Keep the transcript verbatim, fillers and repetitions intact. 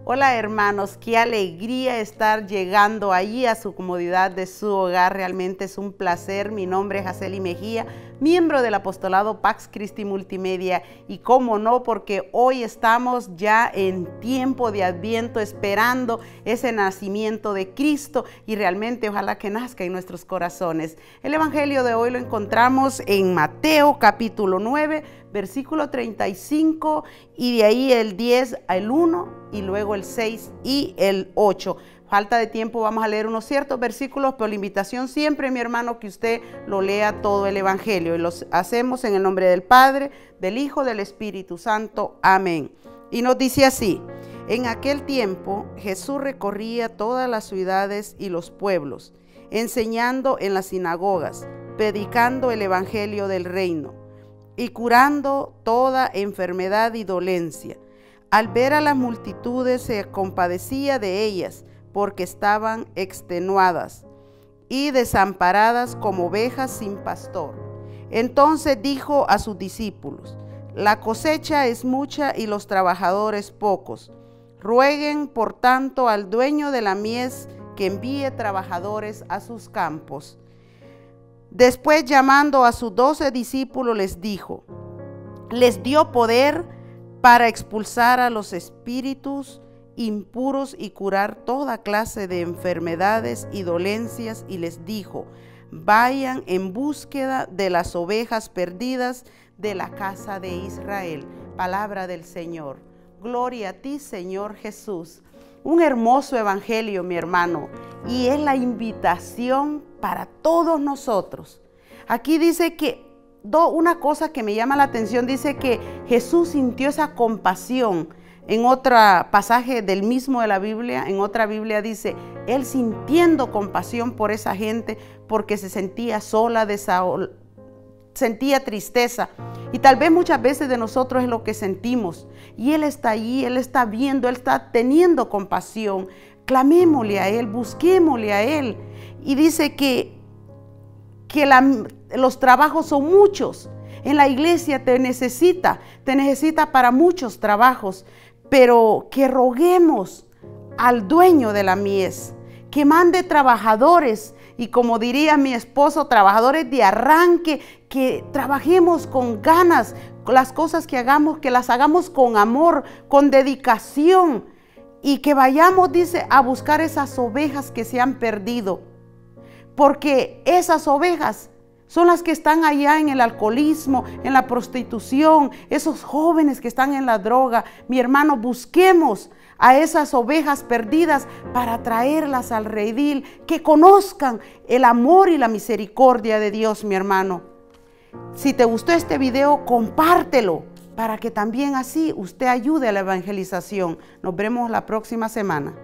Hola hermanos, qué alegría estar llegando allí a su comodidad de su hogar. Realmente es un placer. Mi nombre es Jacely Mejía, miembro del apostolado Pax Christi Multimedia. Y cómo no, porque hoy estamos ya en tiempo de Adviento esperando ese nacimiento de Cristo y realmente ojalá que nazca en nuestros corazones. El evangelio de hoy lo encontramos en Mateo capítulo nueve, versículo treinta y cinco y de ahí el diez al uno y luego el seis y el ocho. Falta de tiempo, vamos a leer unos ciertos versículos, pero la invitación siempre, mi hermano, que usted lo lea todo el evangelio y los hacemos en el nombre del Padre, del Hijo, del Espíritu Santo. Amén. Y nos dice así: en aquel tiempo Jesús recorría todas las ciudades y los pueblos, enseñando en las sinagogas, predicando el evangelio del reino y curando toda enfermedad y dolencia. Al ver a las multitudes se compadecía de ellas, porque estaban extenuadas y desamparadas como ovejas sin pastor. Entonces dijo a sus discípulos: la cosecha es mucha y los trabajadores pocos. Rueguen por tanto al dueño de la mies que envíe trabajadores a sus campos. Después, llamando a sus doce discípulos, les dijo, les dio poder para expulsar a los espíritus impuros y curar toda clase de enfermedades y dolencias, y les dijo, vayan en búsqueda de las ovejas perdidas de la casa de Israel. Palabra del Señor. Gloria a ti, Señor Jesús. Un hermoso evangelio, mi hermano, y es la invitación para todos nosotros. Aquí dice que do, una cosa que me llama la atención, dice que Jesús sintió esa compasión. En otro pasaje del mismo de la Biblia, en otra Biblia dice, él sintiendo compasión por esa gente porque se sentía sola, desahogada, sentía tristeza. Y tal vez muchas veces de nosotros es lo que sentimos. Y Él está allí, Él está viendo, Él está teniendo compasión. Clamémosle a Él, busquémosle a Él. Y dice que, que la, los trabajos son muchos. En la iglesia te necesita, te necesita para muchos trabajos. Pero que roguemos al dueño de la mies, que mande trabajadores. Y como diría mi esposo, trabajadores de arranque, que trabajemos con ganas, las cosas que hagamos, que las hagamos con amor, con dedicación, y que vayamos, dice, a buscar esas ovejas que se han perdido, porque esas ovejas son las que están allá en el alcoholismo, en la prostitución, esos jóvenes que están en la droga. Mi hermano, busquemos a esas ovejas perdidas para traerlas al redil, que conozcan el amor y la misericordia de Dios, mi hermano. Si te gustó este video, compártelo para que también así usted ayude a la evangelización. Nos vemos la próxima semana.